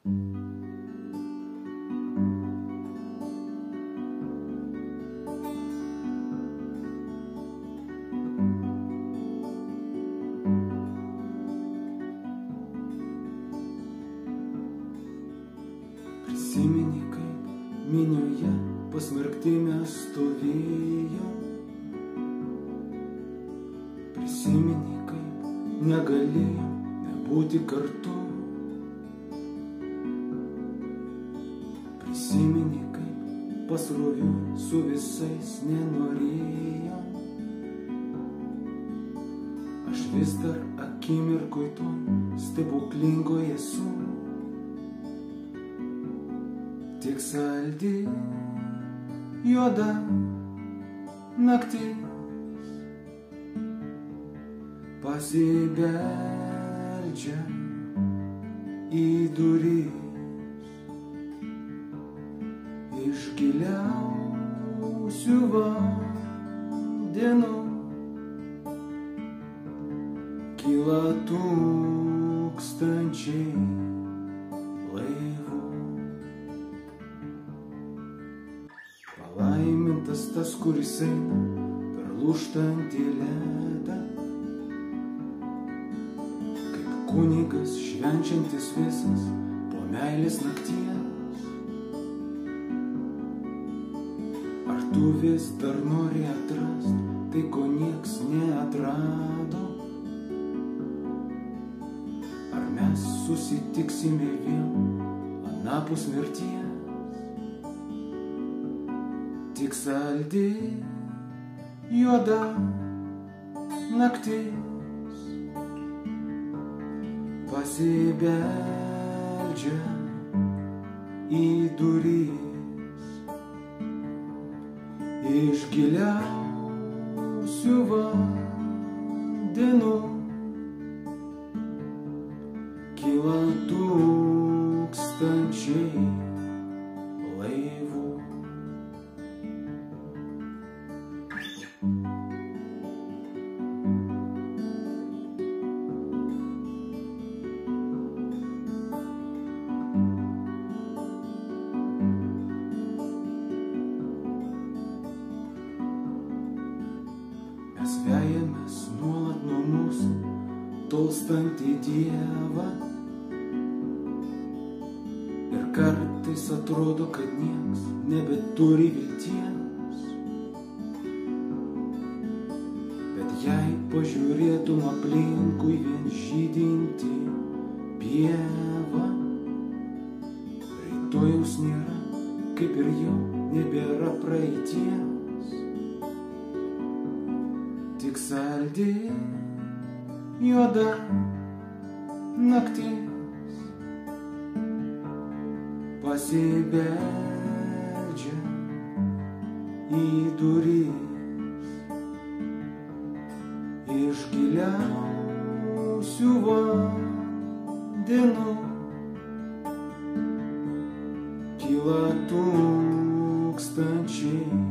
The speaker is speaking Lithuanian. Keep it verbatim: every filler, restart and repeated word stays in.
Prisimeni, kaip minioje pasmerkti mes stovėjom. Prisimeni, kaip negalėjom nebūti kartu. Prisimeni, kaip pasrovių su visais nenorėjom. Aš vis dar akimirkoj toj stebuklingoje esu. Tik saldi juoda naktis pasibeldžia į duris. Iš giliausių vandenų kyla tūkstančiai laivų. Palaimintas tas, kuris eina per lūžtantį ledą, kaip kunigas švenčiantis visas po meilės nakties. Ar tu vis dar nori atrast tai, ko nieks neatrado? Ar mes susitiksime vėl anapus mirties? Tik saldi juoda naktis pasibeldžia į duris. Iš giliausių vandenų kyla tūkstančiai laivų. Mes vejamės nuolat nuo mūsų tolstantį Dievą. Ir kartais atrodo, kad nieks nebeturi vilties. Bet jei pažiūrėtum aplinkui vien žydinti pievą, rytojaus nėra, kaip ir jau nebėra praeities. Tik saldi juoda naktis pasibeldžia į duris. Iš giliausių vandenų kyla tūkstančiai